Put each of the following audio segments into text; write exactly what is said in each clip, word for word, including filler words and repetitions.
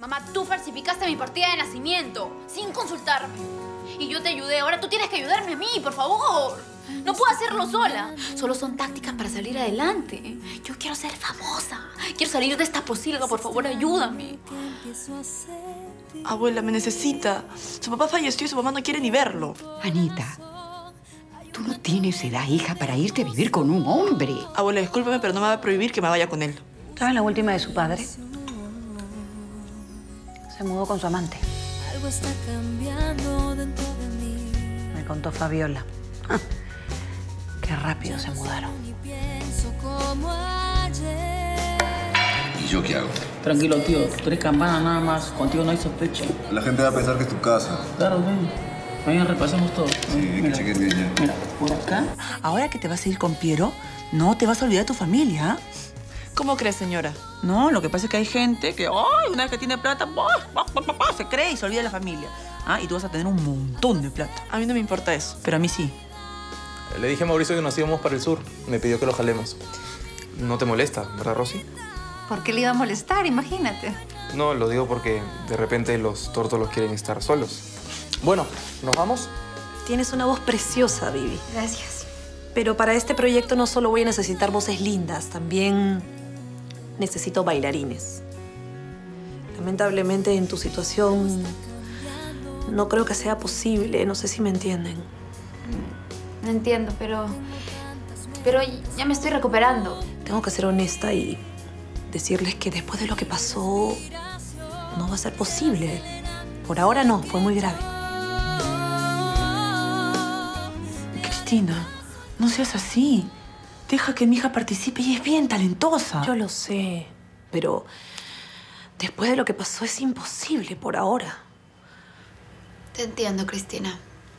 Mamá, tú falsificaste mi partida de nacimiento sin consultarme. Y yo te ayudé. Ahora tú tienes que ayudarme a mí, por favor. No puedo hacerlo sola. Solo son tácticas para salir adelante. Yo quiero ser famosa. Quiero salir de esta posilga. Por favor, ayúdame. Abuela, me necesita. Su papá falleció y su mamá no quiere ni verlo. Anita, tú no tienes edad, hija, para irte a vivir con un hombre. Abuela, discúlpeme, pero no me va a prohibir que me vaya con él. ¿Sabes la última de su padre? Se mudó con su amante. Algo está cambiando dentro de mí. Me contó Fabiola. Qué rápido se mudaron. ¿Y yo qué hago? Tranquilo, tío. Tú eres campana nada más. Contigo no hay sospecha. La gente va a pensar que es tu casa. Claro, ven. Mañana repasemos todo. Sí, hay que chequear bien ya. Mira, por acá. Ahora que te vas a ir con Piero, no te vas a olvidar de tu familia. ¿Cómo cree, señora? No, lo que pasa es que hay gente que, ¡ay! Una vez que tiene plata, ¡bah, bah, bah, bah, bah! Se cree y se olvida de la familia. ¿Ah? Y tú vas a tener un montón de plata. A mí no me importa eso. Pero a mí sí. Le dije a Mauricio que nos íbamos para el sur. Me pidió que lo jalemos. No te molesta, ¿verdad, Rosy? ¿Por qué le iba a molestar? Imagínate. No, lo digo porque de repente los tórtolos quieren estar solos. Bueno, ¿nos vamos? Tienes una voz preciosa, Vivi. Gracias. Pero para este proyecto no solo voy a necesitar voces lindas, también necesito bailarines. Lamentablemente, en tu situación, no creo que sea posible. No sé si me entienden. No entiendo, pero... Pero ya me estoy recuperando. Tengo que ser honesta y decirles que después de lo que pasó, no va a ser posible. Por ahora no, fue muy grave. Cristina, no seas así. Deja que mi hija participe y es bien talentosa. Yo lo sé, pero después de lo que pasó es imposible por ahora. Te entiendo, Cristina.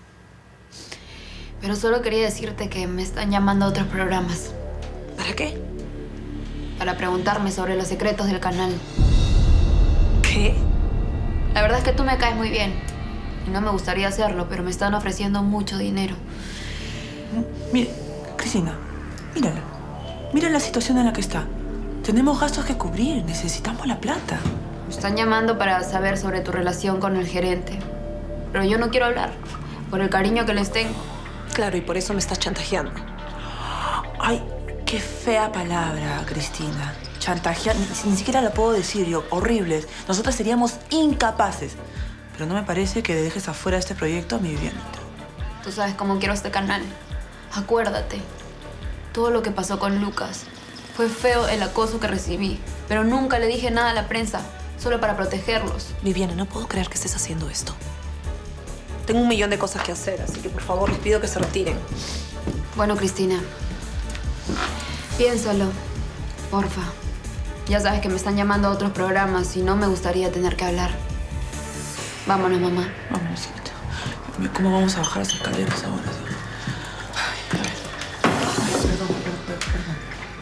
Pero solo quería decirte que me están llamando a otros programas. ¿Para qué? Para preguntarme sobre los secretos del canal. ¿Qué? La verdad es que tú me caes muy bien. Y no me gustaría hacerlo, pero me están ofreciendo mucho dinero. Mire, Cristina, mírala. Mira la situación en la que está. Tenemos gastos que cubrir. Necesitamos la plata. Me están llamando para saber sobre tu relación con el gerente. Pero yo no quiero hablar, por el cariño que les tengo. Claro, y por eso me estás chantajeando. Ay, qué fea palabra, Cristina. Chantajear, ni, ni siquiera la puedo decir yo. Horribles. Nosotras seríamos incapaces. Pero no me parece que dejes afuera este proyecto a mi Vivianita. Tú sabes cómo quiero este canal. Acuérdate, todo lo que pasó con Lucas. Fue feo el acoso que recibí, pero nunca le dije nada a la prensa, solo para protegerlos. Viviana, no puedo creer que estés haciendo esto. Tengo un millón de cosas que hacer, así que por favor les pido que se retiren. Bueno, Cristina, piénsalo, porfa. Ya sabes que me están llamando a otros programas y no me gustaría tener que hablar. Vámonos, mamá. Vámonos, hijita. ¿Cómo vamos a bajar las escaleras ahora? Ay, a ver. Ay, perdón, perdón, perdón.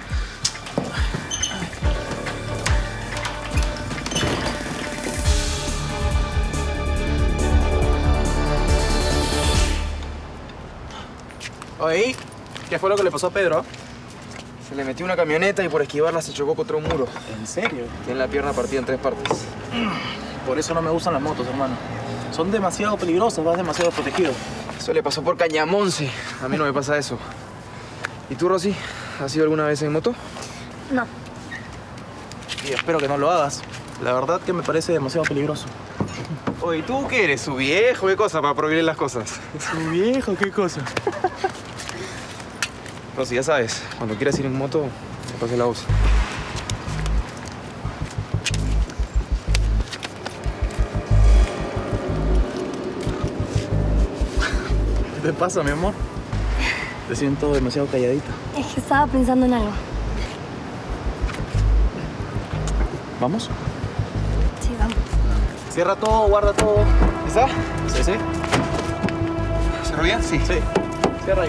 Oye, ¿qué fue lo que le pasó a Pedro? Se le metió una camioneta y por esquivarla se chocó contra un muro. ¿En serio? Tiene la pierna partida en tres partes. Por eso no me gustan las motos, hermano. Son demasiado peligrosas, vas demasiado protegido. Eso le pasó por Cañamonce. A mí no me pasa eso. ¿Y tú, Rosy? ¿Has ido alguna vez en moto? No. Y espero que no lo hagas. La verdad que me parece demasiado peligroso. Oye, ¿tú qué eres? ¿Su viejo? ¿Qué cosa para prohibir las cosas? ¿Su viejo? ¿Qué cosa? Rosy, ya sabes, cuando quieras ir en moto, te pase la voz. ¿Qué te pasa, mi amor? Te siento demasiado calladita. Es que estaba pensando en algo. ¿Vamos? Sí, vamos. Cierra todo, guarda todo. ¿Está? Sí, sí. ¿Cerró bien? Sí. Sí. Cierra ahí.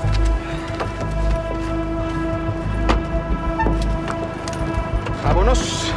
¡Vámonos!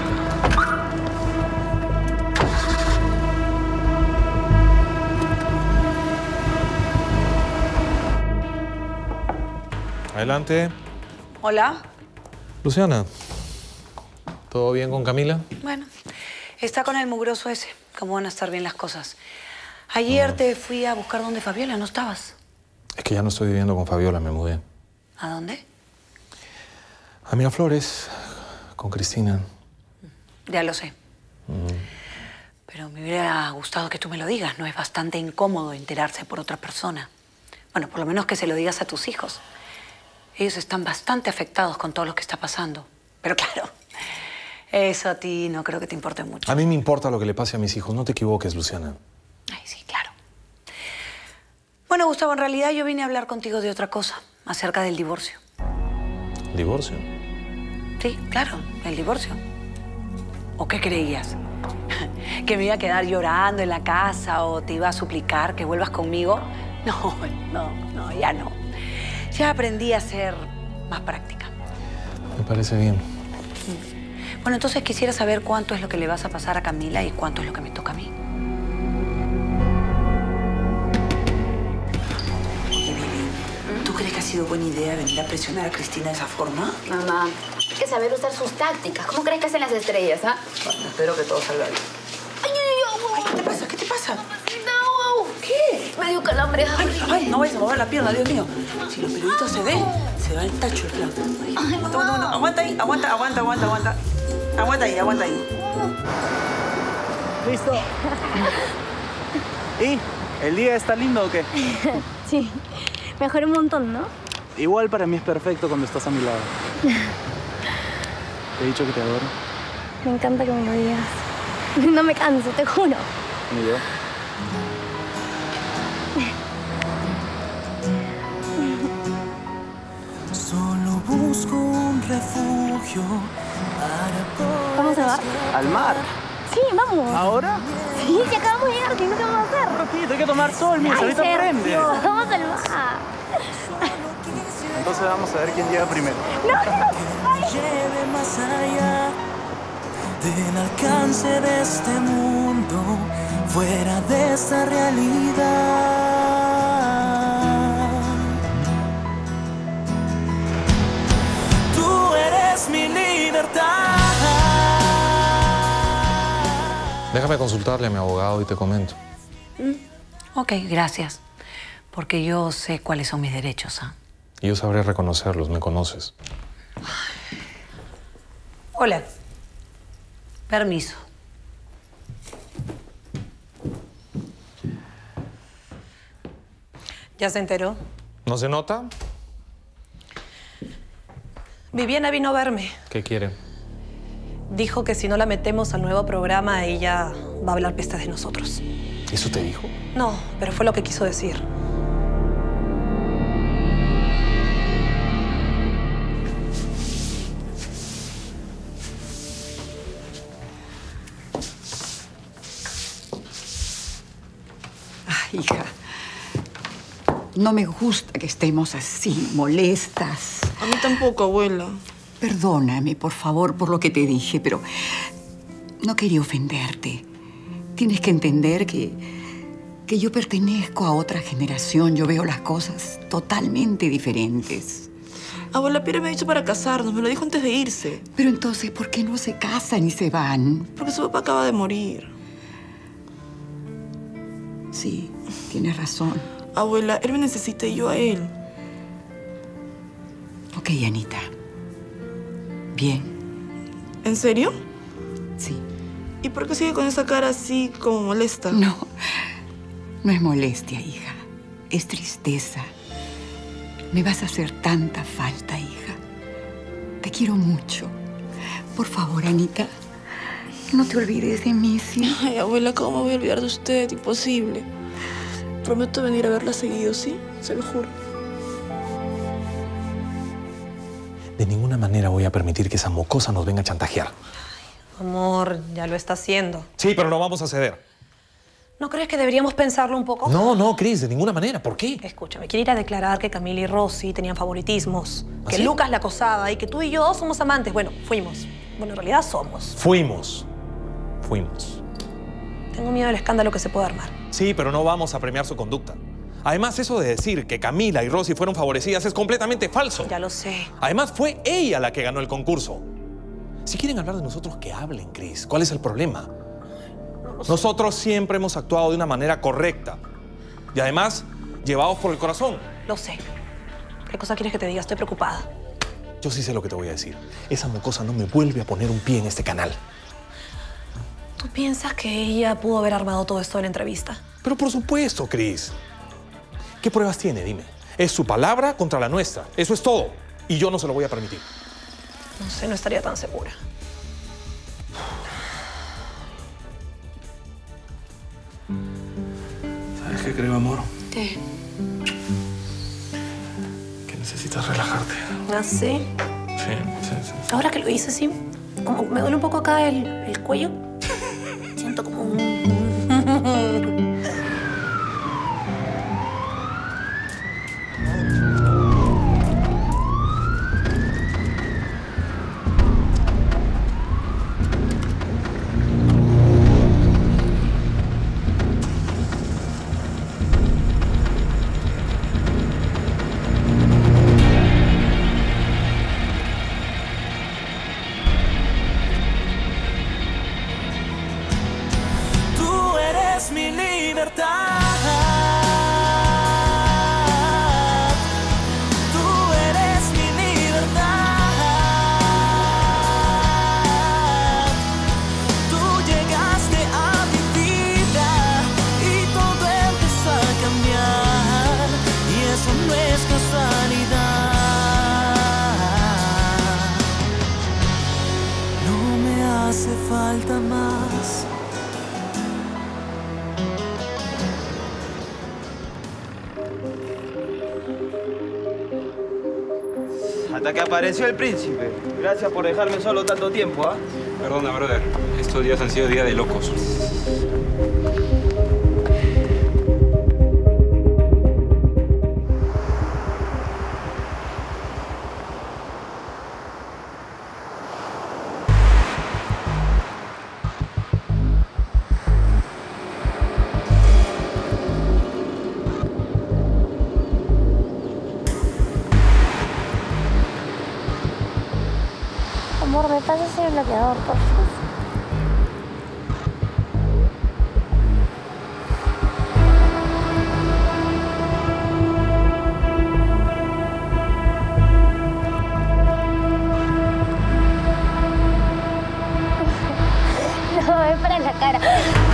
Adelante. Hola. Luciana, ¿todo bien con Camila? Bueno, Está con el mugroso ese. ¿Cómo van a estar bien las cosas? Ayer No. te fui a buscar donde Fabiola, ¿no estabas? Es que ya no estoy viviendo con Fabiola, me mudé. ¿A dónde? A Miraflores, con Cristina. Ya lo sé. Mm. Pero me hubiera gustado que tú me lo digas. No es bastante incómodo enterarse por otra persona. Bueno, por lo menos que se lo digas a tus hijos. Ellos están bastante afectados con todo lo que está pasando. Pero claro, eso a ti no creo que te importe mucho. A mí me importa lo que le pase a mis hijos. No te equivoques, Luciana. Ay, sí, claro. Bueno, Gustavo, en realidad yo vine a hablar contigo de otra cosa. Acerca del divorcio. ¿Divorcio? Sí, claro, el divorcio. ¿O qué creías? ¿Que me iba a quedar llorando en la casa o te iba a suplicar que vuelvas conmigo? No, no, no, ya no. Ya aprendí a ser más práctica. Me parece bien. Bueno, entonces quisiera saber cuánto es lo que le vas a pasar a Camila y cuánto es lo que me toca a mí. Oye, Billy, ¿tú crees que ha sido buena idea venir a presionar a Cristina de esa forma? Mamá, hay que saber usar sus tácticas. ¿Cómo crees que hacen las estrellas, ah? Bueno, espero que todo salga bien. ¡Ay, ay, ay! Ay, ¿qué te pasa? ¿Qué te pasa? No, ¿Qué? me dio calambre. Ay, ay, no vayas a mover la pierna, Dios mío. Si los peluditos se ven, se va el tacho el plan. Ay, Ay, aguanta, aguanta, aguanta. Aguanta ahí, aguanta, aguanta, aguanta, aguanta. Aguanta ahí, aguanta ahí. ¿Listo? ¿Y? ¿El día está lindo o qué? Sí, mejoré un montón, ¿no? Igual para mí es perfecto cuando estás a mi lado. Te he dicho que te adoro. Me encanta que me lo digas. No me canso, te juro. Ni yo. Solo busco un refugio para ¿Vamos al bar? ¿Al mar? Sí, vamos. ¿Ahora? Sí, ya acabamos de llegar, ¿qué no te vamos a hacer? Un ratito, hay que tomar sol, mira, Ay, ahorita prende. Sergio, vamos al bar. Entonces vamos a ver quién llega primero. No, no, que lleve más allá del alcance de este mundo, fuera de esta realidad. Tú eres mi libertad. Déjame consultarle a mi abogado y te comento. Mm. Ok, gracias. Porque yo sé cuáles son mis derechos, ¿ah? Y yo sabré reconocerlos, me conoces. Hola. Permiso. ¿Ya se enteró? ¿No se nota? Viviana vino a verme. ¿Qué quiere? Dijo que si no la metemos al nuevo programa, ella va a hablar pestes de nosotros. ¿Eso te dijo? No, pero fue lo que quiso decir. Ay, hija. No me gusta que estemos así, molestas. A mí tampoco, abuela. Perdóname, por favor, por lo que te dije, pero no quería ofenderte. Tienes que entender que, que yo pertenezco a otra generación. Yo veo las cosas totalmente diferentes. Abuela, Pierre me ha dicho para casarnos. Me lo dijo antes de irse. Pero entonces, ¿por qué no se casan y se van? Porque su papá acaba de morir. Sí, tienes razón. Abuela, él me necesita y yo a él. Ok, Anita. Bien. ¿En serio? Sí. ¿Y por qué sigue con esa cara así como molesta? No, no es molestia, hija. Es tristeza. Me vas a hacer tanta falta, hija. Te quiero mucho. Por favor, Anita, no te olvides de mí, ¿sí? Ay, abuela, ¿cómo me voy a olvidar de usted? Imposible. Prometo venir a verla seguido, ¿sí? Se lo juro. De ninguna manera voy a permitir que esa mocosa nos venga a chantajear. Amor, ya lo está haciendo. Sí, pero no vamos a ceder. ¿No crees que deberíamos pensarlo un poco? No, no, Cris, de ninguna manera. ¿Por qué? Escúchame, quiere ir a declarar que Camila y Rosy tenían favoritismos, ¿Ah, que sí? Lucas la acosaba y que tú y yo somos amantes. Bueno, fuimos. Bueno, en realidad somos. Fuimos. Fuimos. Tengo miedo del escándalo que se puede armar. Sí, pero no vamos a premiar su conducta. Además, eso de decir que Camila y Rosy fueron favorecidas es completamente falso. Ya lo sé. Además, fue ella la que ganó el concurso. Si quieren hablar de nosotros, que hablen, Cris. ¿Cuál es el problema? Nosotros siempre hemos actuado de una manera correcta. Y además, llevados por el corazón. Lo sé. ¿Qué cosa quieres que te diga? Estoy preocupada. Yo sí sé lo que te voy a decir. Esa mocosa no me vuelve a poner un pie en este canal. ¿Tú piensas que ella pudo haber armado todo esto en la entrevista? Pero por supuesto, Cris. ¿Qué pruebas tiene? Dime. Es su palabra contra la nuestra. Eso es todo. Y yo no se lo voy a permitir. No sé, no estaría tan segura. ¿Sabes qué creo, amor? ¿Qué? Que necesitas relajarte. ¿Ah, sí? Sí, sí, sí. Ahora que lo hice, sí. Como me duele un poco acá el, el cuello. Siento como un... mi libertad. Tú eres mi libertad. Tú llegaste a mi vida y todo empezó a cambiar. Y eso no es casualidad. No me hace falta más. Hasta que apareció el príncipe. Gracias por dejarme solo tanto tiempo, ¿ah? ¿eh? Perdona, brother. Estos días han sido días de locos. Amor, ¿me pasas el bloqueador, por favor? No, es para la cara.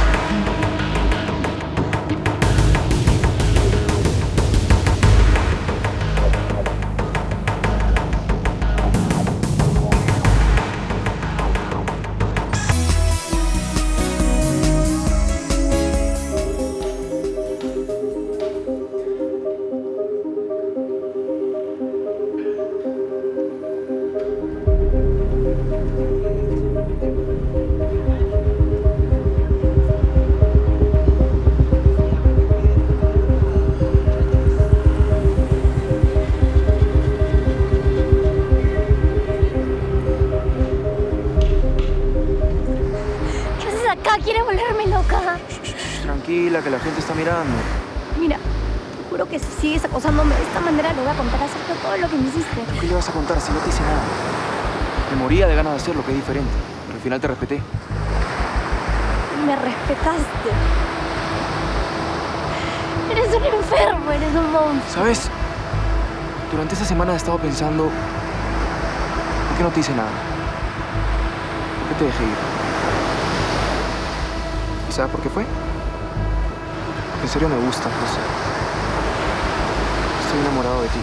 Quiere volverme loca. Shh, shh, tranquila, que la gente está mirando. Mira, te juro que si sigues acosándome de esta manera le voy a contar acerca de todo lo que me hiciste. ¿Qué le vas a contar si no te hice nada? Me moría de ganas de hacer lo que es diferente, pero al final te respeté. Me respetaste. Eres un enfermo, eres un monstruo. ¿Sabes? Durante esta semana he estado pensando... ¿por qué no te hice nada? ¿Por qué te dejé ir? ¿Y sabes por qué fue? Porque en serio me gusta, no sé. Estoy enamorado de ti.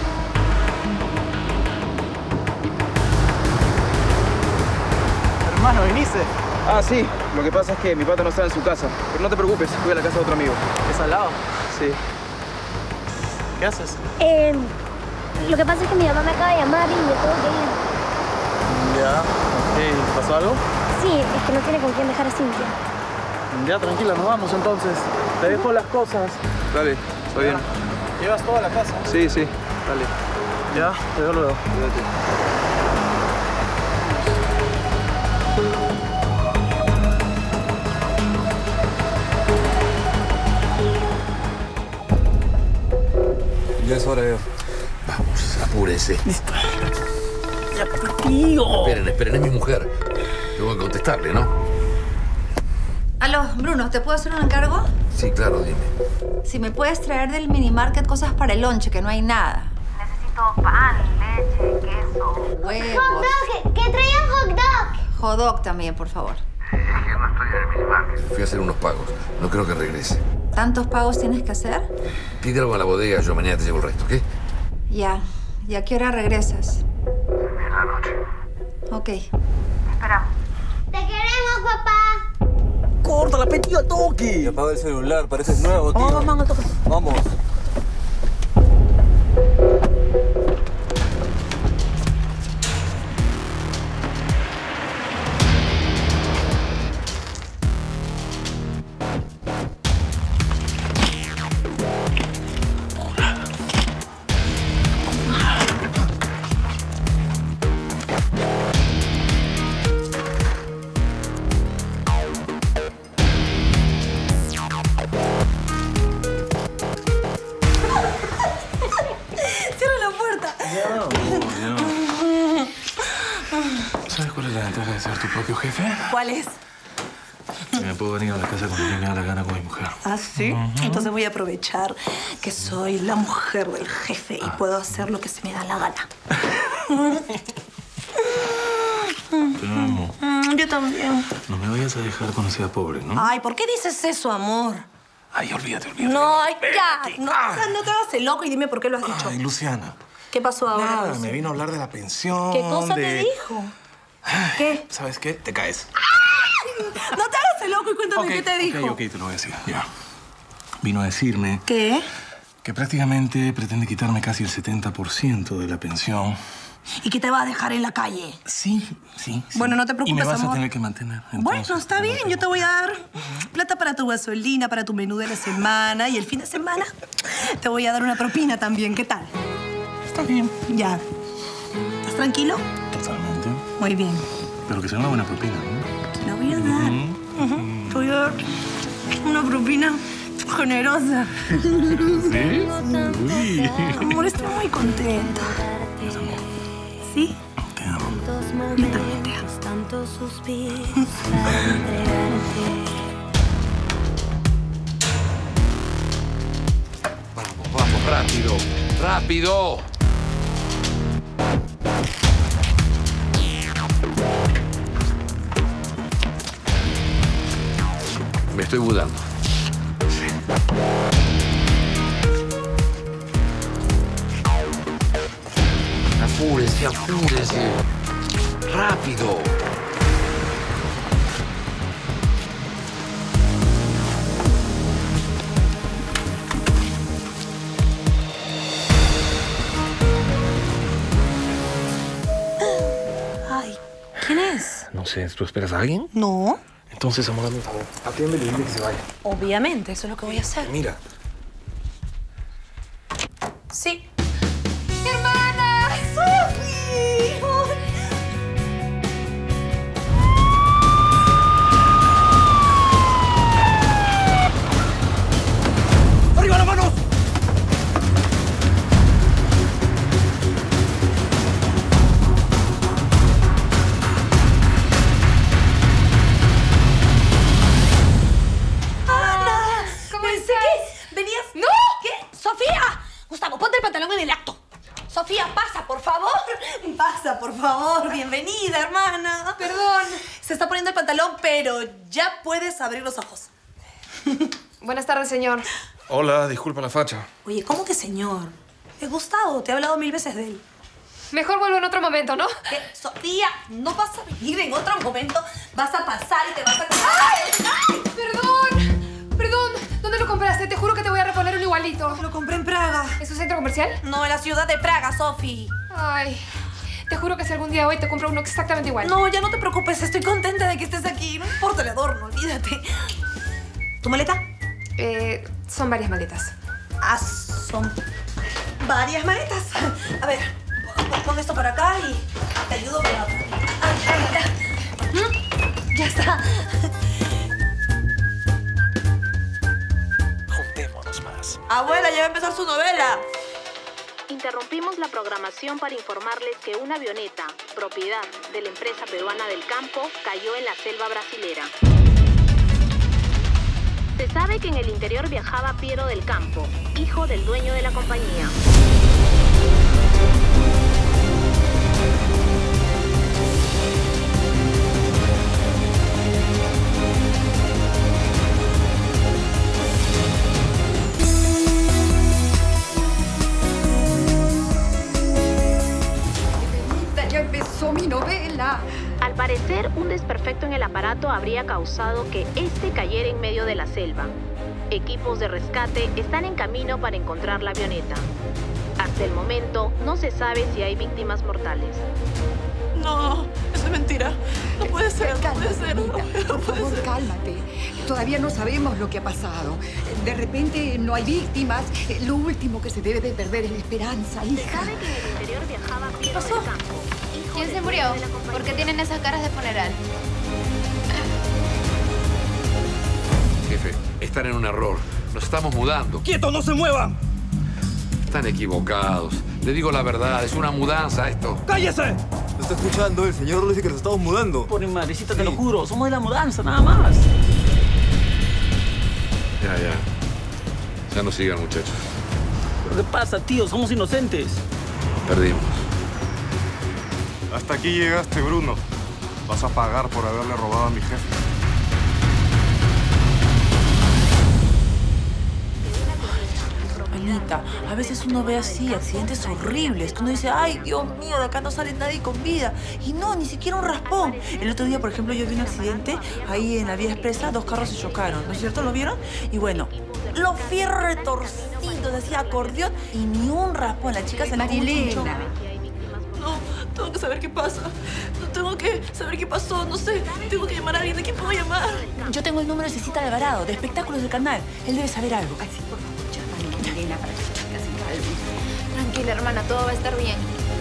Hermano, ¿viniste? Ah, sí. Lo que pasa es que mi pata no estaba en su casa. Pero no te preocupes, fui a la casa de otro amigo. ¿Es al lado? Sí. ¿Qué haces? Eh, lo que pasa es que mi mamá me acaba de llamar y me tengo que ir. Ya. Ok, ¿pasó algo? Sí, es que no tiene con quién dejar a Cintia. Ya, tranquila, nos vamos entonces. Te dejo las cosas. Dale, está bien. ¿Llevas toda la casa? Sí, sí. Dale. Ya, te veo luego. Cuídate. Ya es hora de... Vamos, apúrese. Ya, tío. Esperen, esperen, es mi mujer. Tengo que contestarle, ¿no? Aló, Bruno, ¿te puedo hacer un encargo? Sí, claro, dime. Si me puedes traer del minimarket cosas para el lonche, que no hay nada. Necesito pan, leche, queso, huevos. Hot dog, que traigan hot dog. Hot dog también, por favor. Es que no estoy en el minimarket. Fui a hacer unos pagos. No creo que regrese. ¿Tantos pagos tienes que hacer? Pide algo a la bodega, yo mañana te llevo el resto, ¿ok? Ya. ¿Y a qué hora regresas? En la noche. Ok. Esperamos. Te queremos, papá. ¡Corta la petilla al toque! Y apaga el celular, pareces nuevo, tío. Vamos, vamos, toque. Vamos. ¿Sabes cuál es la ventaja de ser tu propio jefe? ¿Cuál es? Que me puedo venir a la casa cuando me da la gana con mi mujer. ¿Ah, sí? Uh-huh. Entonces voy a aprovechar que soy la mujer del jefe y puedo hacer lo que se me da la gana. Te amo. Yo también. No me vayas a dejar cuando sea pobre, ¿no? Ay, ¿por qué dices eso, amor? Ay, olvídate, olvídate. No, ay, ya. No, no te hagas el loco y dime por qué lo has dicho. Ay, Luciana. ¿Qué pasó ahora? Nada, Lucy? me vino a hablar de la pensión. ¿Qué cosa de... te dijo? ¿Qué? ¿Sabes qué? Te caes. ¡Ay! No te hagas el loco y cuéntame okay, qué te dijo. Ok, ok, te lo voy a decir. Ya. Vino a decirme... ¿Qué? Que prácticamente pretende quitarme casi el setenta por ciento de la pensión. ¿Y que te va a dejar en la calle? Sí, sí, sí. Bueno, no te preocupes, Y me vas amor. a tener que mantener. Entonces, bueno, está bien. Yo te voy a dar plata para tu gasolina, para tu menú de la semana. Y el fin de semana te voy a dar una propina también. ¿Qué tal? Está bien. Ya. ¿Estás tranquilo? Totalmente. Muy bien. Pero que sea una buena propina, ¿no? Te la voy a dar. Uh-huh. Uh-huh. Te voy a dar una propina generosa. ¿Sí? Uy. Amor, estoy muy contenta. ¿Sí? Te amo. Yo también te amo. Vamos, vamos, rápido, rápido. Me estoy mudando. Apúrese, apúrese. Rápido. Ay, ¿quién es? No sé, ¿tú esperas a alguien? No. Entonces, amor, hazme un favor. Atiéndele y dile que se vaya. Obviamente, eso es lo que voy a hacer. Mira. Sí. ¡Hermana! ¡Sofi! ¡Arriba las manos! Sofía, pasa, por favor. Pasa, por favor. Bienvenida, hermana. Perdón. Se está poniendo el pantalón, pero ya puedes abrir los ojos. Buenas tardes, señor. Hola, disculpa la facha. Oye, ¿cómo que señor? Es Gustavo, te he hablado mil veces de él. Mejor vuelvo en otro momento, ¿no? ¿Qué? Sofía, no vas a venir en otro momento. Vas a pasar y te vas a... ¡Ay! ¡Ay! ¡Perdón! Perdón. ¿Dónde lo compraste? Te juro que te voy a reponer un igualito. Lo compré en Praga. ¿Es un centro comercial? No, en la ciudad de Praga, Sofi. Ay, te juro que si algún día hoy te compro uno exactamente igual. No, ya no te preocupes. Estoy contenta de que estés aquí. No importa el adorno, olvídate. ¿Tu maleta? Eh, son varias maletas. Ah, son varias maletas. A ver, pon esto por acá y te ayudo con la otra. Ahí, ahí, ¿Mm? Ya está. Juntémonos más. Abuela, ya va a empezar su novela. Interrumpimos la programación para informarles que una avioneta, propiedad de la empresa peruana del campo, cayó en la selva brasilera. que en el interior viajaba Piero del Campo, hijo del dueño de la compañía. Ya empezó mi novela. Al parecer, un desperfecto en el aparato habría causado que este cayera en medio de la selva. Equipos de rescate están en camino para encontrar la avioneta. Hasta el momento, no se sabe si hay víctimas mortales. No, eso es mentira. No puede ser, no puede ser. No, Por favor, cálmate. Todavía no sabemos lo que ha pasado. De repente no hay víctimas. Lo último que se debe de perder es la esperanza, hija. Se sabe que en el interior viajaba Piero del Campo. ¿Quién se murió? ¿Por qué tienen esas caras de funeral? Jefe, están en un error. Nos estamos mudando. ¡Quieto, no se muevan! Están equivocados. Le digo la verdad, es una mudanza esto. ¡Cállese! ¿No está escuchando? El señor dice que nos estamos mudando. Por mi madrecita, te lo juro. Somos de la mudanza, nada más. Ya, ya. Ya no sigan, muchachos. ¿Pero qué pasa, tío? Somos inocentes. Perdimos. Hasta aquí llegaste, Bruno. Vas a pagar por haberle robado a mi jefe. Anita, a veces uno ve así accidentes horribles, que uno dice, ay, Dios mío, de acá no sale nadie con vida. Y no, ni siquiera un raspón. El otro día, por ejemplo, yo vi un accidente ahí en la vía expresa, dos carros se chocaron, ¿no es cierto? ¿Lo vieron? Y bueno, los fierros retorcidos, así acordeón, y ni un raspón. La chica se Marilena. No, tengo que saber qué pasa. No tengo que saber qué pasó, no sé. Tengo que llamar a alguien. ¿De quién puedo llamar? Yo tengo el número de Cecita Alvarado, de Espectáculos del Canal. Él debe saber algo. Ay, sí, por favor, llámale, Marilena, para que se calme. Tranquila, hermana, todo va a estar bien.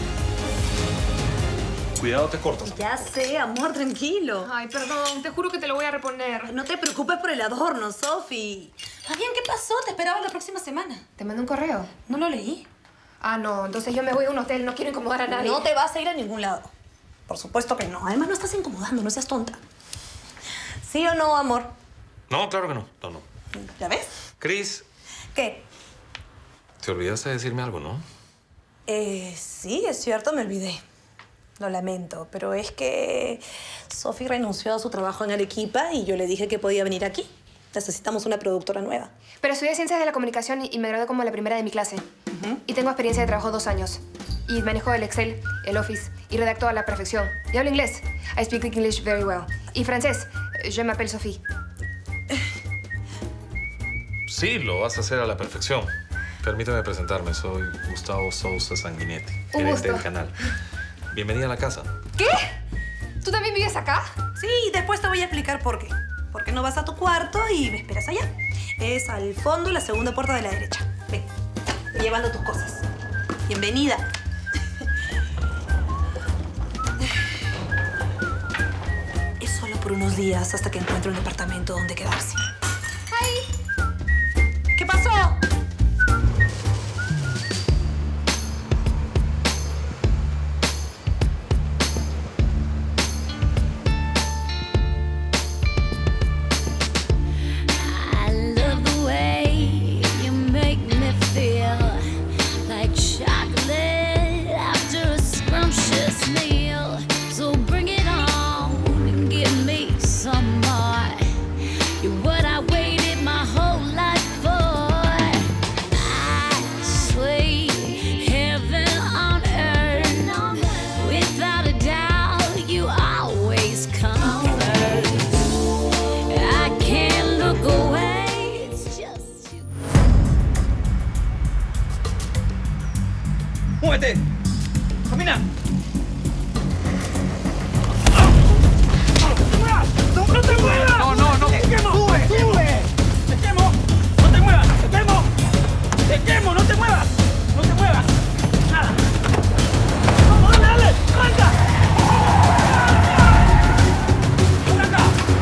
Cuidado, te cortas. Ya sé, amor, tranquilo. Ay, perdón, te juro que te lo voy a reponer. No te preocupes por el adorno, Sofi. Más bien, ¿qué pasó? Te esperaba la próxima semana. Te mandé un correo. ¿No lo leí? Ah, no, entonces yo me voy a un hotel, no quiero incomodar a nadie. No te vas a ir a ningún lado. Por supuesto que no. Además, no estás incomodando, no seas tonta. ¿Sí o no, amor? No, claro que no. No, no. ¿Ya ves? Cris, ¿Qué? te olvidaste de decirme algo, ¿no? Eh, sí, es cierto, me olvidé. Lo lamento, pero es que Sofi renunció a su trabajo en Arequipa y yo le dije que podía venir aquí. Necesitamos una productora nueva. Pero estudié Ciencias de la Comunicación y, y me gradué como la primera de mi clase. Uh-huh. Y tengo experiencia de trabajo dos años. Y manejo el Excel, el Office, y redacto a la perfección. Y hablo inglés. I speak English very well. Y francés. Je m'appelle Sophie. Sí, lo vas a hacer a la perfección. Permíteme presentarme. Soy Gustavo Sousa Sanguinetti, Un gerente gusto. del canal. Bienvenida a la casa. ¿Qué? ¿Tú también vives acá? Sí, después te voy a explicar por qué. Porque no vas a tu cuarto y me esperas allá. Es al fondo, la segunda puerta de la derecha. Ven, ve llevando tus cosas. Bienvenida. Es solo por unos días hasta que encuentre un departamento donde quedarse. ¡Ay! ¿Qué pasó? ¡Muévete! ¡Camina! ¡No, no te muevas! No, no, no. ¡Te quemo! ¡Sube! ¡Sube! ¡Te quemo! ¡No te muevas! ¡Te quemo! ¡Te quemo! ¡No te muevas! ¡No te muevas! ¡Nada! ¡Vamos, dale, dale! ¡Arranca! ¡Ven acá!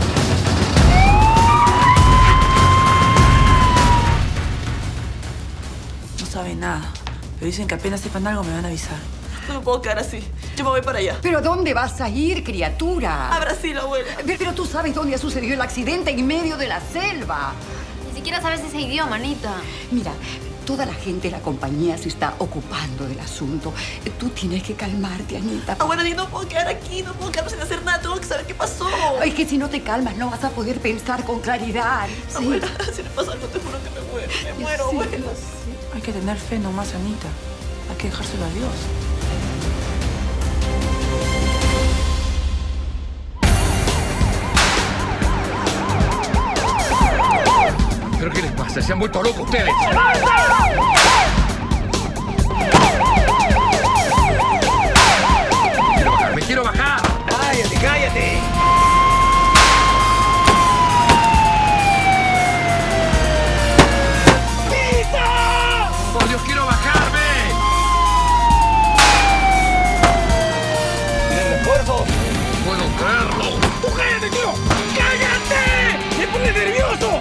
No sabe nada. Pero dicen que apenas sepan algo me van a avisar. No me puedo quedar así. Yo me voy para allá. ¿Pero dónde vas a ir, criatura? A Brasil, abuela. Pero, pero tú sabes dónde ha sucedido el accidente, en medio de la selva. Ni siquiera sabes ese idioma, Anita. Mira, toda la gente de la compañía se está ocupando del asunto. Tú tienes que calmarte, Anita. Abuela, yo no puedo quedar aquí, no puedo quedarme sin hacer nada. Tengo que saber qué pasó. Es que si no te calmas no vas a poder pensar con claridad. Sí. Abuela, si le pasa algo te juro que me muero. Me muero, Sí, abuela. sí. Hay que tener fe nomás, Anita. Hay que dejárselo a Dios. ¿Pero qué les pasa? ¿Se han vuelto locos ustedes? ¡Quiero bajar! ¡Me quiero bajar! ¡Cállate, cállate! ¡Por Dios, quiero bajarme! ¡Mira el esfuerzo! No puedo creerlo. ¡Tú cállate, tío! ¡Cállate! ¡Me pones nervioso!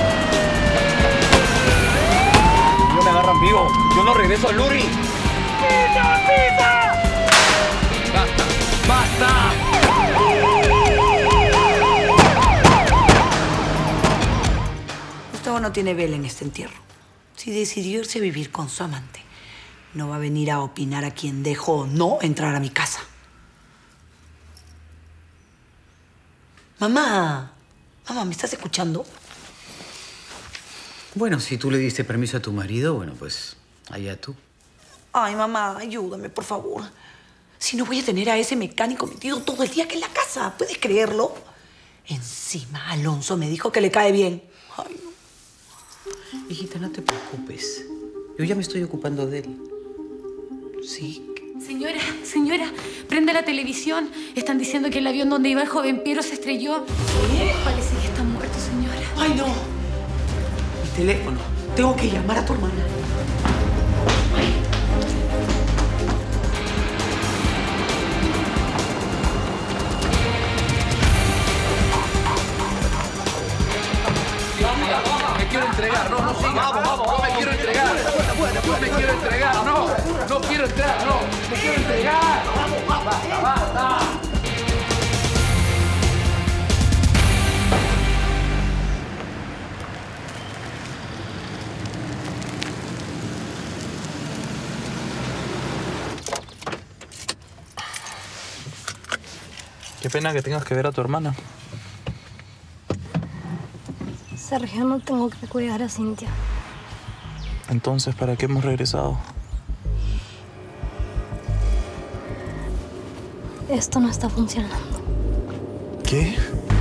No me agarran vivo. Yo no regreso al Luri. ¡Pisa, pisa! ¡Basta! ¡Basta! Gustavo no tiene vela en este entierro. Si decidió irse a vivir con su amante, no va a venir a opinar a quien dejó o no entrar a mi casa. Mamá, mamá, ¿me estás escuchando? Bueno, si tú le diste permiso a tu marido, bueno, pues allá tú. Ay, mamá, ayúdame, por favor. Si no voy a tener a ese mecánico metido todo el día aquí en la casa, ¿puedes creerlo? Encima, Alonso me dijo que le cae bien. Ay, no. Hijita, no te preocupes. Yo ya me estoy ocupando de él. Sí. Señora, señora, prende la televisión. Están diciendo que el avión donde iba el joven Piero se estrelló. ¿Qué? Parece que está muerto, señora. ¡Ay, no! Mi teléfono. Tengo que llamar a tu hermana. Me quiero entregar, no, no sigas. Vamos, vamos, no me quiero entregar. No me quiero entregar, no. No quiero entrar, no. Me quiero entregar. Basta, basta. Qué pena que tengas que ver a tu hermana. Sergio, no tengo que cuidar a Cintia. Entonces, ¿para qué hemos regresado? Esto no está funcionando. ¿Qué?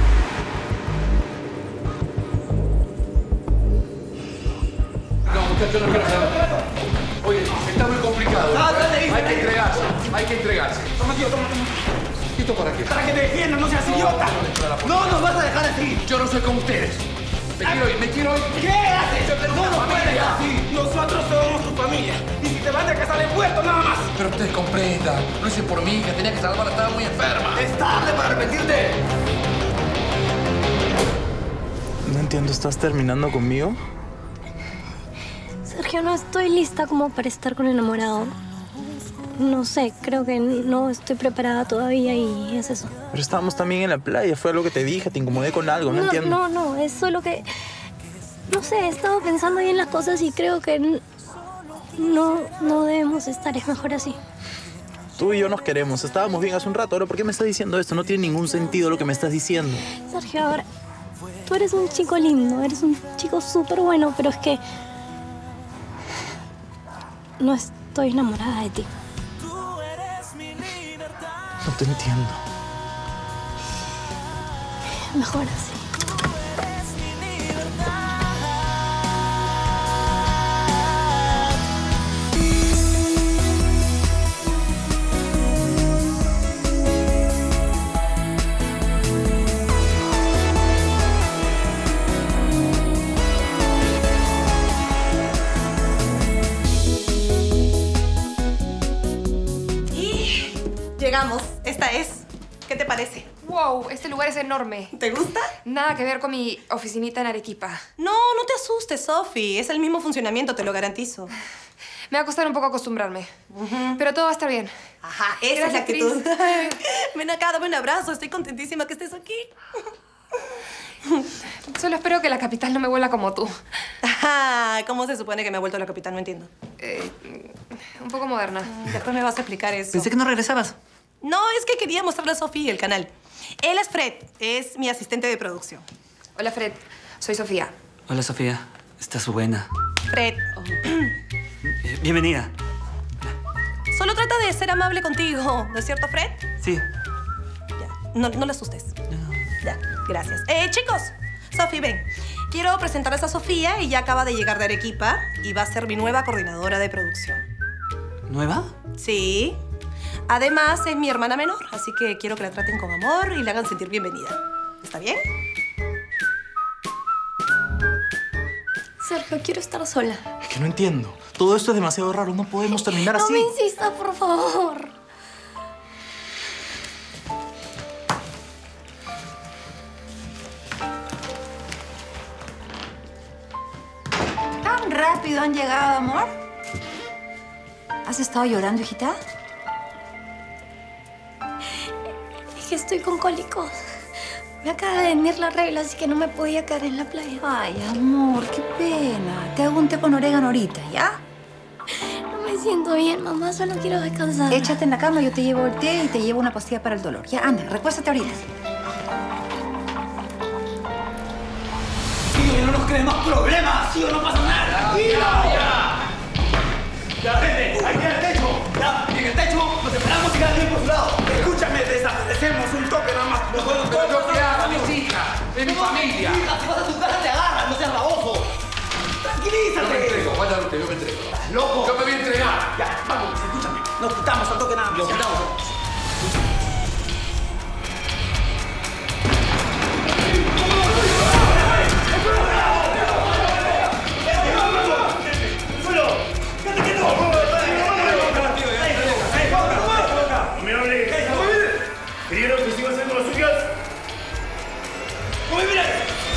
No, muchachos, no quiero saber. Oye, está muy complicado. Hay que entregarse, hay que entregarse. Toma, tío, toma, toma. ¿Esto para qué? Para que te defiendas, no seas idiota. No nos vas a dejar así. Yo no soy como ustedes. Me quiero ir, me quiero ir. ¿Qué haces? No nos puedes dejar así. Nosotros somos tu familia. Y si te vas de casa, le puesto nada más. Pero ustedes comprendan. No hice por mí, que tenía que salvarla, estaba muy enferma. Es tarde para arrepentirte. No entiendo, ¿estás terminando conmigo? Sergio, no estoy lista como para estar con el enamorado. No sé, creo que no estoy preparada todavía y es eso. Pero estábamos también en la playa, fue lo que te dije, te incomodé con algo, no, No, entiendo. no, no, es solo que... No sé, he estado pensando bien las cosas y creo que n- no, no debemos estar, es mejor así. Tú y yo nos queremos, estábamos bien hace un rato, ahora ¿por qué me estás diciendo esto? No tiene ningún sentido lo que me estás diciendo. Sergio, ahora, tú eres un chico lindo, eres un chico súper bueno, pero es que... No estoy enamorada de ti. No te entiendo. Mejor así. Y llegamos. Esta es. ¿Qué te parece? Wow, este lugar es enorme. ¿Te gusta? Nada que ver con mi oficinita en Arequipa. No, no te asustes, Sophie. Es el mismo funcionamiento, te lo garantizo. Me va a costar un poco acostumbrarme. Pero todo va a estar bien. Ajá, esa Gracias, es la actitud. Cris. Ven acá, dame un abrazo. Estoy contentísima que estés aquí. Solo espero que la capital no me vuelva como tú. ¿Cómo se supone que me ha vuelto la capital? No entiendo. Eh, un poco moderna. Después me vas a explicar eso. Pensé que no regresabas. No, es que quería mostrarle a Sofía el canal. Él es Fred, es mi asistente de producción. Hola, Fred. Soy Sofía. Hola, Sofía. Estás buena. Fred, Eh, Bienvenida. solo trata de ser amable contigo, ¿no es cierto, Fred? Sí. No, no le asustes. Ya, gracias. Eh, chicos, Sofi, ven. Quiero presentarles a Sofía. Ella acaba de llegar de Arequipa y va a ser mi nueva coordinadora de producción. ¿Nueva? Sí. Además, es mi hermana menor, así que quiero que la traten con amor y la hagan sentir bienvenida. ¿Está bien? Sergio, quiero estar sola. Es que no entiendo. Todo esto es demasiado raro. No podemos terminar No así. me insistas, por favor. ¿Tan rápido han llegado, amor? ¿Has estado llorando, hijita? Es que estoy con cólicos. Me acaba de venir la regla, así que no me podía quedar en la playa. Ay, amor, qué pena. Te hago un té con orégano ahorita, ¿ya? No me siento bien, mamá. Solo quiero descansar. Échate en la cama, yo te llevo el té y te llevo una pastilla para el dolor. Ya, anda, recuéstate ahorita. Sí, no nos crees más problemas, sí o no pasa nada. Ya, ya. Ya, gente, ahí tiene el techo. Ya, y en el techo nos separamos y cada quien por su lado. Escúchame, desaparecemos un toque nada más. Nos podemos Pero yo qué hago, mis hijas, es mi familia. Hija, si vas a tu casa te agarran, no seas baboso. Tranquilízate. Yo me entrego, vaya usted, yo me entrego. Loco. Yo me voy a entregar. Ya, vamos, escúchame. Nos quitamos al toque nada más. Nos quitamos. No me hables. ¿Querían que siga haciendo las suyas? ¡No me mires!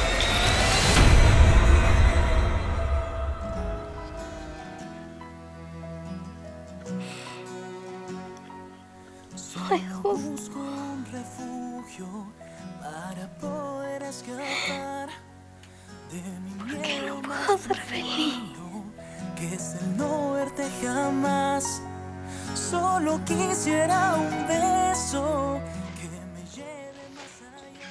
Solo busco un refugio para poder escapar de mi miedo más profundo, que es el no verte jamás. Solo quisiera un beso que me lleve más allá.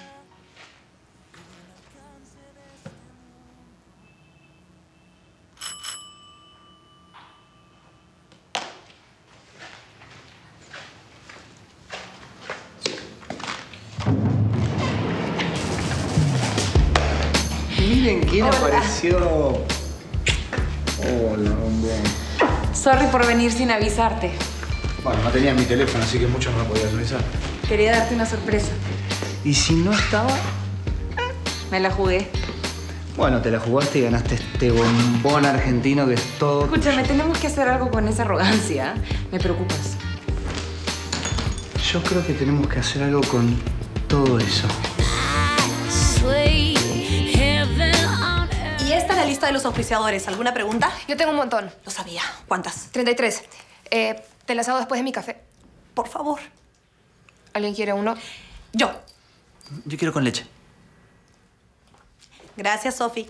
Miren quién Hola. apareció. Hola, bombón. Sorry por venir sin avisarte. Bueno, no tenía mi teléfono, así que mucho no lo podías avisar. Quería darte una sorpresa. ¿Y si no estaba? Me la jugué. Bueno, te la jugaste y ganaste este bombón argentino que es todo. Escúchame, tenemos que hacer algo con esa arrogancia. Me preocupas. Yo creo que tenemos que hacer algo con todo eso. Y esta es la lista de los auspiciadores. ¿Alguna pregunta? Yo tengo un montón. Lo sabía. ¿Cuántas? treinta y tres. Eh, te las hago después de mi café. Por favor. ¿Alguien quiere uno? Yo. Yo quiero con leche. Gracias, Sofi.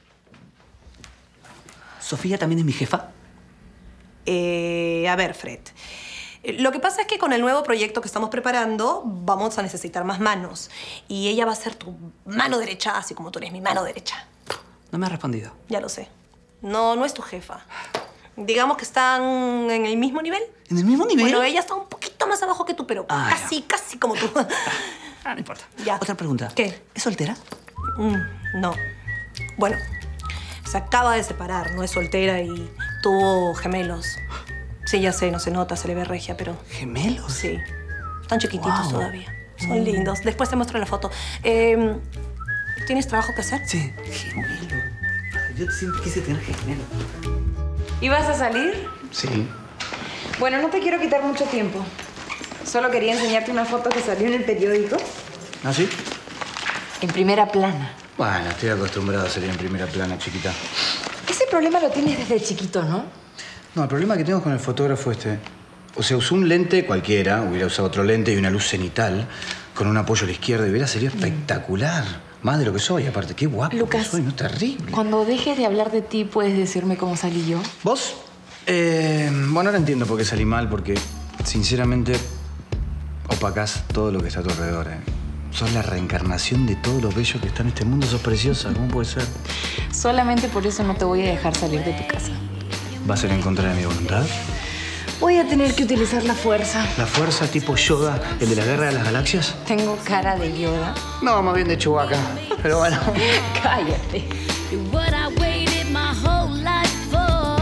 ¿Sofía también es mi jefa? Eh, a ver, Fred. Eh, Lo que pasa es que con el nuevo proyecto que estamos preparando vamos a necesitar más manos. Y ella va a ser tu mano derecha, así como tú eres mi mano derecha. No me ha respondido. Ya lo sé. No, no es tu jefa. Digamos que están en el mismo nivel. ¿En el mismo nivel? Bueno, ella está un poquito más abajo que tú, pero Ah, casi, casi como tú. Ah, no importa. Ya. Otra pregunta. ¿Qué? ¿Es soltera? Mm, no. Bueno, se acaba de separar, no es soltera y tuvo gemelos. Sí, ya sé, no se nota, se le ve regia, pero... ¿Gemelos? Sí. Están chiquititos Wow. todavía. Son lindos. Después te muestro la foto. Eh, ¿Tienes trabajo que hacer? Sí. Gemelo. Yo siempre quise tener gemelo. ¿Y vas a salir? Sí. Bueno, no te quiero quitar mucho tiempo. Solo quería enseñarte una foto que salió en el periódico. ¿Ah, sí? En primera plana. Bueno, estoy acostumbrado a salir en primera plana, chiquita. Ese problema lo tienes desde chiquito, ¿no? No, el problema que tengo con el fotógrafo este... O sea, usó un lente cualquiera, hubiera usado otro lente y una luz cenital con un apoyo a la izquierda y hubiera sería espectacular. Más de lo que soy, aparte. Qué guapo Lucas, que soy, no terrible. Cuando dejes de hablar de ti, ¿puedes decirme cómo salí yo? ¿Vos? Eh, bueno, ahora entiendo por qué salí mal, porque, sinceramente, opacás todo lo que está a tu alrededor, ¿eh? Sos la reencarnación de todo lo bello que está en este mundo. Sos preciosa. ¿Cómo puede ser? Solamente por eso no te voy a dejar salir de tu casa. ¿Va a ser en contra de mi voluntad? Voy a tener que utilizar la fuerza. ¿La fuerza tipo Yoda, el de la Guerra de las Galaxias? Tengo cara de Yoda. No, más bien de Chewbacca. Pero bueno. Cállate. What I waited my whole life for.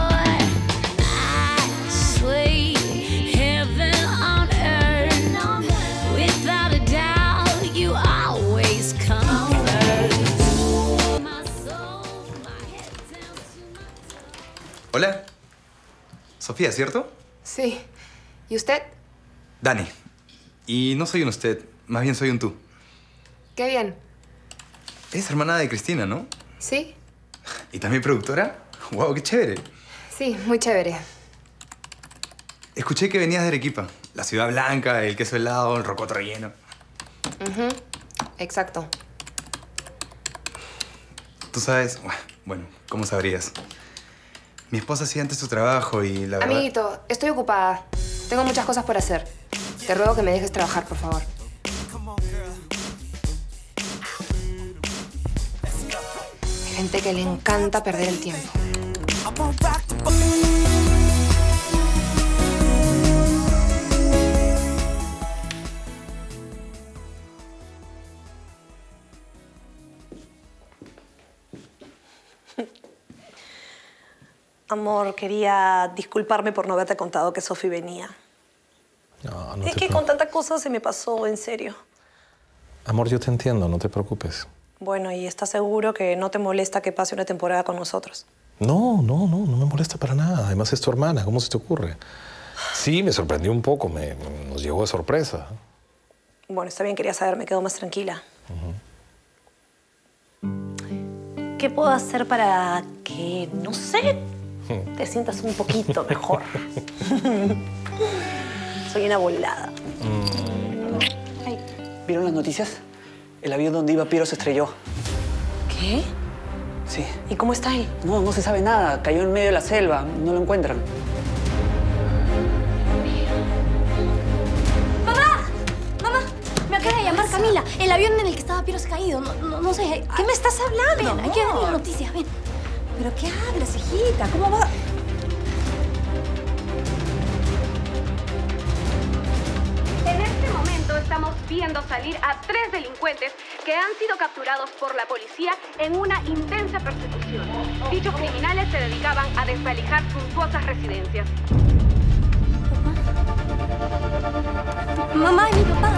I swear heaven on earth. Without a doubt, you always come first. My soul, my head down to Hola. Sofía, ¿cierto? Sí. ¿Y usted? Dani. Y no soy un usted, más bien soy un tú. Qué bien. Es hermana de Cristina, ¿no? ¿Sí? ¿Y también productora? ¡Wow, qué chévere! Sí, muy chévere. Escuché que venías de Arequipa. La ciudad blanca, el queso helado, el rocoto relleno. Ujú. Exacto. Tú sabes... Bueno, ¿cómo sabrías? Mi esposa hacía antes su trabajo y la verdad... Amiguito, estoy ocupada. Tengo muchas cosas por hacer. Te ruego que me dejes trabajar, por favor. Hay gente que le encanta perder el tiempo. Amor, quería disculparme por no haberte contado que Sofi venía. No, no es te que preocupes. con tanta cosa se me pasó, en serio. Amor, yo te entiendo, no te preocupes. Bueno, ¿y estás seguro que no te molesta que pase una temporada con nosotros? No, no, no, no me molesta para nada. Además es tu hermana, ¿cómo se te ocurre? Sí, me sorprendió un poco, me, nos llegó de sorpresa. Bueno, está bien, quería saber, me quedo más tranquila. ¿Qué puedo hacer para que, no sé, te sientas un poquito mejor? Soy una volada. ¿Vieron las noticias? El avión donde iba Piero se estrelló. ¿Qué? Sí. ¿Y cómo está él? No, no se sabe nada. Cayó en medio de la selva. No lo encuentran. ¡Mamá! ¡Mamá! Me acaba de llamar Camila. El avión en el que estaba Piero se ha caído. No, no, no sé. ¿Qué me estás hablando, Ven, hay que ver amor? las noticias, ven. ¿Pero qué hablas, hijita? ¿Cómo va? En este momento estamos viendo salir a tres delincuentes que han sido capturados por la policía en una intensa persecución. Dichos criminales se dedicaban a desvalijar suntuosas residencias. Mamá y mi papá.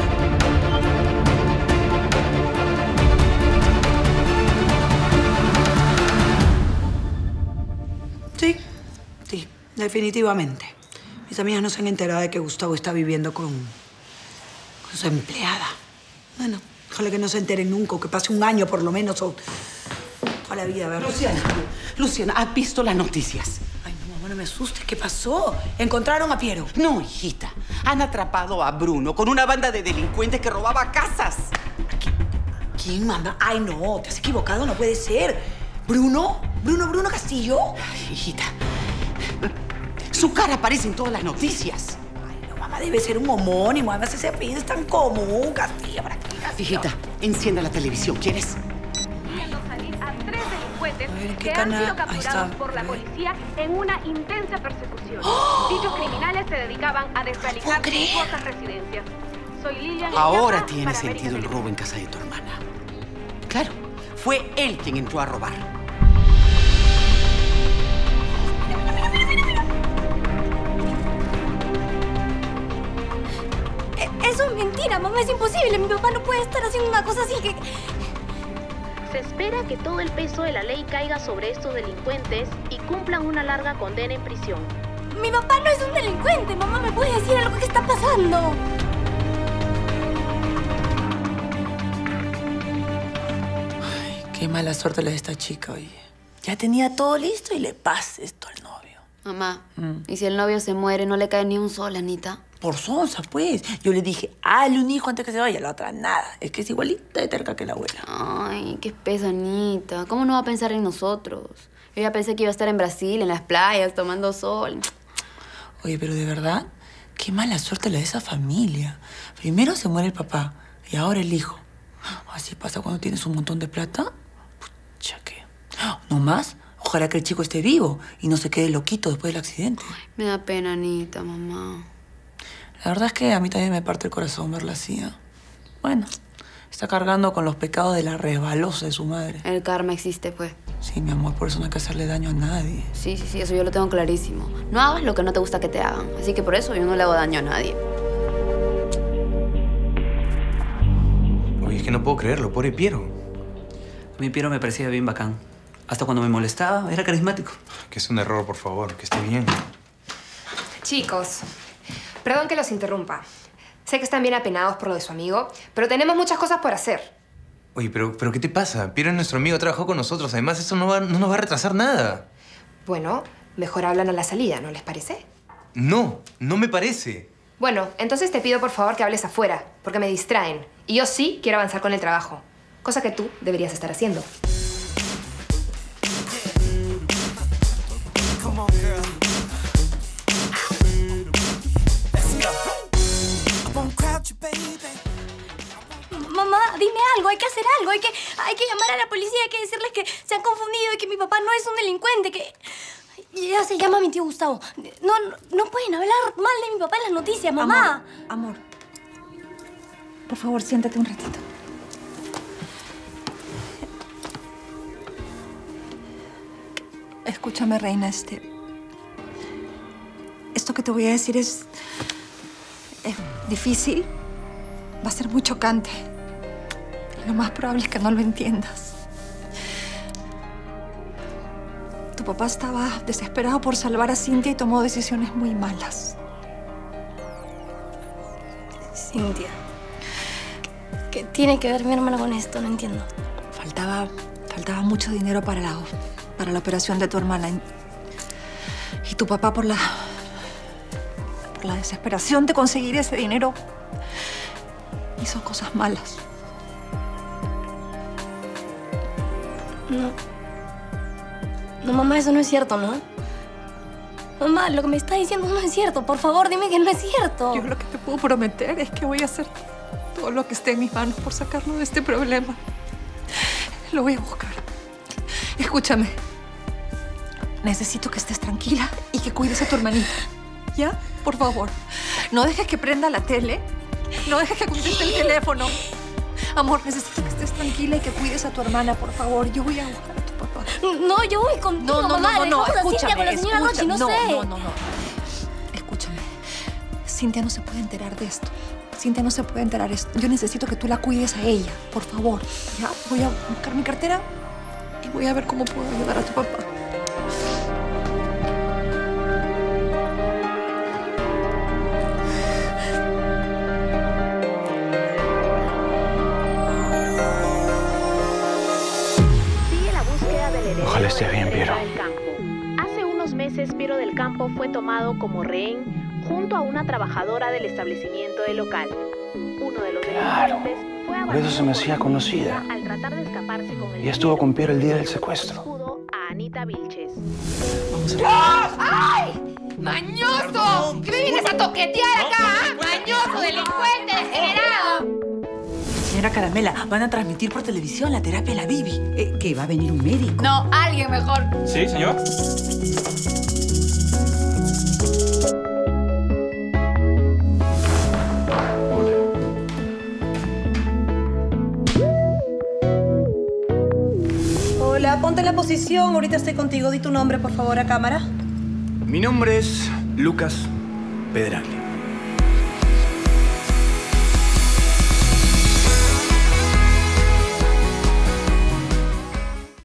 Sí, sí, definitivamente. Mis amigas no se han enterado de que Gustavo está viviendo con, con su empleada. Bueno, ojalá que no se enteren nunca, o que pase un año por lo menos, o toda la vida, ¿verdad? Luciana, Luciana, ¿has visto las noticias? Ay, no, mamá, no me asustes. ¿Qué pasó? ¿Encontraron a Piero? No, hijita. Han atrapado a Bruno con una banda de delincuentes que robaba casas. ¿Quién, mamá? Ay, no, te has equivocado, no puede ser. ¿Bruno? ¿Bruno, Bruno Castillo? Ay, hijita. Su cara aparece en todas las noticias. Ay, no, mamá, debe ser un homónimo. Además, ese apellido es tan común, Castillo. ¿Para qué, Castillo? Hijita, enciende la televisión, ¿quieres? Viendo salir a tres delincuentes ¿qué que han canal? sido Ahí capturados está. por la policía en una intensa persecución. Dichos criminales se dedicaban a desvalijar suntuosas residencias. Soy Lilian. Ahora Iñaka tiene para sentido América el robo en casa de tu hermana. Claro, fue él quien entró a robar. Eso es mentira, mamá. Es imposible. Mi papá no puede estar haciendo una cosa así que... Se espera que todo el peso de la ley caiga sobre estos delincuentes y cumplan una larga condena en prisión. Mi papá no es un delincuente. Mamá, ¿me puede decir algo que está pasando? Qué mala suerte la de esta chica, oye. Ya tenía todo listo y le pasa esto al novio. Mamá, ¿y si el novio se muere, no le cae ni un sol, Anita? Por sonsa, pues. Yo le dije, hazle un hijo antes que se vaya. La otra, nada. Es que es igualita de terca que la abuela. Ay, qué espesa, Anita. ¿Cómo no va a pensar en nosotros? Yo ya pensé que iba a estar en Brasil, en las playas, tomando sol. Oye, pero de verdad, qué mala suerte la de esa familia. Primero se muere el papá y ahora el hijo. Así pasa cuando tienes un montón de plata. Pucha, ¿qué? No más. Ojalá que el chico esté vivo y no se quede loquito después del accidente. Ay, me da pena, Anita, mamá. La verdad es que a mí también me parte el corazón verla así. ¿eh? Bueno, está cargando con los pecados de la resbalosa de su madre. El karma existe, pues. Sí, mi amor, por eso no hay que hacerle daño a nadie. Sí, sí, sí, eso yo lo tengo clarísimo. No hagas lo que no te gusta que te hagan. Así que por eso yo no le hago daño a nadie. Oye, es que no puedo creerlo, pobre Piero. A mí Piero me parecía bien bacán. Hasta cuando me molestaba, era carismático. Que es un error, por favor, que esté bien. Chicos, perdón que los interrumpa. Sé que están bien apenados por lo de su amigo, pero tenemos muchas cosas por hacer. Oye, pero, pero ¿qué te pasa? Piero es nuestro amigo, trabajó con nosotros. Además, eso no, va, no nos va a retrasar nada. Bueno, mejor hablan a la salida, ¿no les parece? No, no me parece. Bueno, entonces te pido por favor que hables afuera, porque me distraen. Y yo sí quiero avanzar con el trabajo, cosa que tú deberías estar haciendo. Mamá, dime algo, hay que hacer algo, hay que, hay que llamar a la policía, hay que decirles que se han confundido y que mi papá no es un delincuente, que... Ya se llama mi tío Gustavo. No, no, no pueden hablar mal de mi papá en las noticias, mamá. Amor, amor. Por favor, siéntate un ratito. Escúchame, reina, este... Esto que te voy a decir es... es difícil. Va a ser muy chocante. Y lo más probable es que no lo entiendas. Tu papá estaba desesperado por salvar a Cintia y tomó decisiones muy malas. Cintia. ¿Qué tiene que ver mi hermana con esto? No entiendo. Faltaba, faltaba mucho dinero para la, para la operación de tu hermana. Y tu papá, por la, por la desesperación de conseguir ese dinero, hizo cosas malas. No. No, mamá, eso no es cierto, ¿no? Mamá, lo que me está diciendo no es cierto. Por favor, dime que no es cierto. Yo lo que te puedo prometer es que voy a hacer todo lo que esté en mis manos por sacarlo de este problema. Lo voy a buscar. Escúchame. Necesito que estés tranquila y que cuides a tu hermanita. ¿Ya? Por favor. No dejes que prenda la tele. No dejes que conteste el teléfono. Amor, necesito que estés tranquila y que cuides a tu hermana, por favor. Yo voy a buscar a tu papá. No, yo voy contigo, no, no, mamá. No, no, no, Dejamos a escúchame, Cintia con la señora Rochi, no, no sé. No, no, no. Escúchame. Cintia no se puede enterar de esto. Cintia no se puede enterar de esto. Yo necesito que tú la cuides a ella, por favor. ¿Ya? Voy a buscar mi cartera y voy a ver cómo puedo ayudar a tu papá. Ojalá estés bien, Piero. Hace unos meses, Piero del Campo fue tomado como rehén junto a una trabajadora del establecimiento del local. Uno de los Claro. delincuentes fue Por eso se me hacía conocida. al tratar de escaparse con el Y estuvo con Piero el día del secuestro. escudo a Anita Vilches. ¡Ay! ¡Mañoso! ¿Qué me vienes a toquetear acá? ¡Mañoso, delincuente, degenerado! Señora Caramela, van a transmitir por televisión la terapia de la Bibi. Eh, ¿Qué? ¿Va a venir un médico? No, alguien mejor. Sí, señor. Hola, ponte en la posición. Ahorita estoy contigo. Di tu nombre, por favor, a cámara. Mi nombre es Lucas Pedraglio.